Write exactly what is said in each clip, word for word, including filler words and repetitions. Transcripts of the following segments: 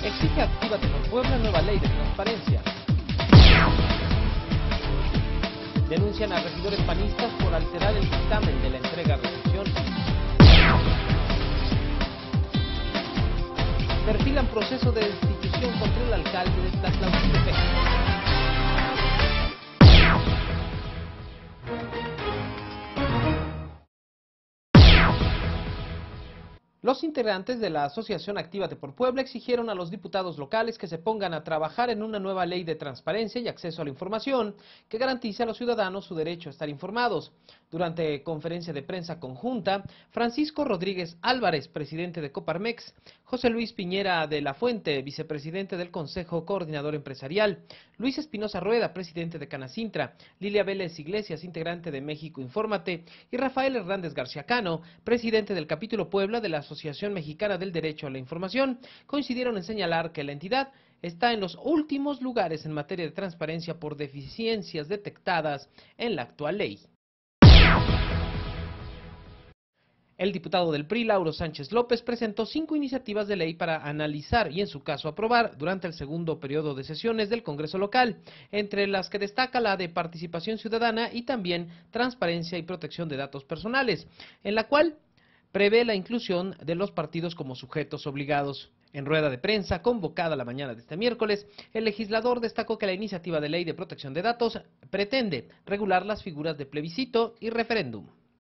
Exige Actívate por Puebla nueva ley de transparencia. Denuncian a regidores panistas por alterar el dictamen de la entrega-recepción. Perfilan proceso de destitución contra el alcalde de Tlatlauquitepec. Los integrantes de la Asociación Actívate por Puebla exigieron a los diputados locales que se pongan a trabajar en una nueva ley de transparencia y acceso a la información que garantice a los ciudadanos su derecho a estar informados. Durante conferencia de prensa conjunta, Francisco Rodríguez Álvarez, presidente de Coparmex, José Luis Piñera de la Fuente, vicepresidente del Consejo Coordinador Empresarial, Luis Espinosa Rueda, presidente de Canacintra, Lilia Vélez Iglesias, integrante de México Infórmate, y Rafael Hernández García Cano, presidente del capítulo Puebla de la Asociación Mexicana del Derecho a la Información, coincidieron en señalar que la entidad está en los últimos lugares en materia de transparencia por deficiencias detectadas en la actual ley. El diputado del P R I, Lauro Sánchez López, presentó cinco iniciativas de ley para analizar y, en su caso, aprobar durante el segundo periodo de sesiones del Congreso local, entre las que destaca la de participación ciudadana y también transparencia y protección de datos personales, en la cual prevé la inclusión de los partidos como sujetos obligados. En rueda de prensa convocada la mañana de este miércoles, el legislador destacó que la iniciativa de ley de protección de datos pretende regular las figuras de plebiscito y referéndum.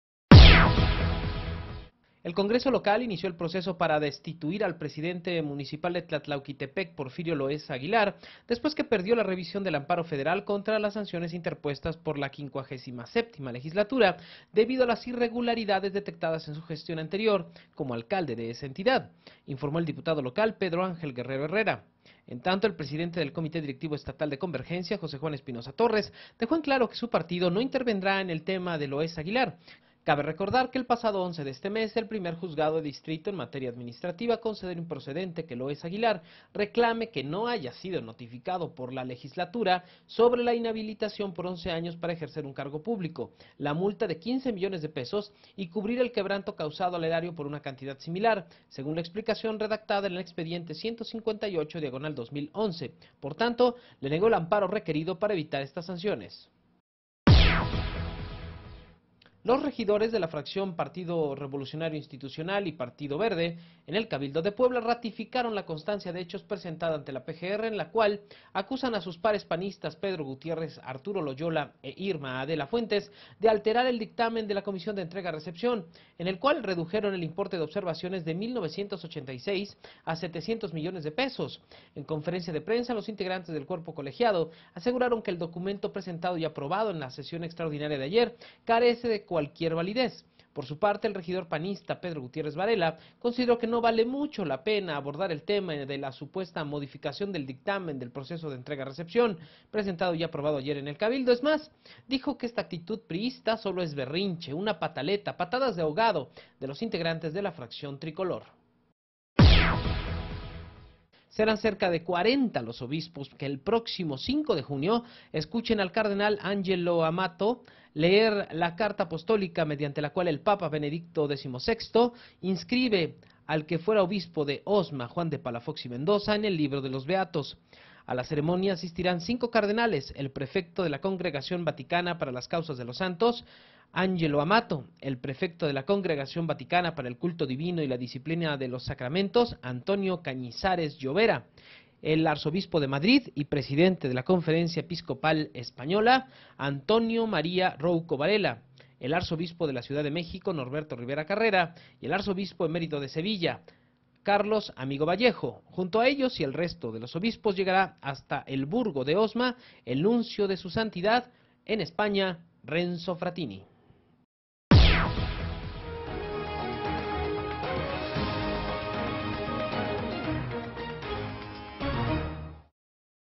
El Congreso local inició el proceso para destituir al presidente municipal de Tlatlauquitepec, Porfirio Loesa Aguilar, después que perdió la revisión del amparo federal contra las sanciones interpuestas por la quincuagésima séptima legislatura, debido a las irregularidades detectadas en su gestión anterior como alcalde de esa entidad, informó el diputado local Pedro Ángel Guerrero Herrera. En tanto, el presidente del Comité Directivo Estatal de Convergencia, José Juan Espinosa Torres, dejó en claro que su partido no intervendrá en el tema de Loesa Aguilar. Cabe recordar que el pasado once de este mes, el primer juzgado de distrito en materia administrativa consideró improcedente que Loesa Aguilar reclame que no haya sido notificado por la legislatura sobre la inhabilitación por once años para ejercer un cargo público, la multa de quince millones de pesos y cubrir el quebranto causado al erario por una cantidad similar, según la explicación redactada en el expediente ciento cincuenta y ocho diagonal dos mil once. Por tanto, le negó el amparo requerido para evitar estas sanciones. Los regidores de la fracción Partido Revolucionario Institucional y Partido Verde en el Cabildo de Puebla ratificaron la constancia de hechos presentada ante la P G R, en la cual acusan a sus pares panistas Pedro Gutiérrez, Arturo Loyola e Irma Adela Fuentes de alterar el dictamen de la Comisión de Entrega-Recepción, en el cual redujeron el importe de observaciones de mil novecientos ochenta y seis a setecientos millones de pesos. En conferencia de prensa, los integrantes del cuerpo colegiado aseguraron que el documento presentado y aprobado en la sesión extraordinaria de ayer carece de cualquier validez. Por su parte, el regidor panista Pedro Gutiérrez Varela consideró que no vale mucho la pena abordar el tema de la supuesta modificación del dictamen del proceso de entrega-recepción presentado y aprobado ayer en el Cabildo. Es más, dijo que esta actitud priista solo es berrinche, una pataleta, patadas de ahogado de los integrantes de la fracción tricolor. Serán cerca de cuarenta los obispos que el próximo cinco de junio escuchen al cardenal Angelo Amato leer la carta apostólica mediante la cual el Papa Benedicto decimosexto inscribe al que fuera obispo de Osma, Juan de Palafox y Mendoza, en el libro de los Beatos. A la ceremonia asistirán cinco cardenales: el prefecto de la Congregación Vaticana para las Causas de los Santos, Angelo Amato; el prefecto de la Congregación Vaticana para el Culto Divino y la Disciplina de los Sacramentos, Antonio Cañizares Llovera; el arzobispo de Madrid y presidente de la Conferencia Episcopal Española, Antonio María Rouco Varela; el arzobispo de la Ciudad de México, Norberto Rivera Carrera; y el arzobispo emérito de Sevilla, Carlos Amigo Vallejo. Junto a ellos y el resto de los obispos llegará hasta el Burgo de Osma el nuncio de su santidad en España, Renzo Fratini.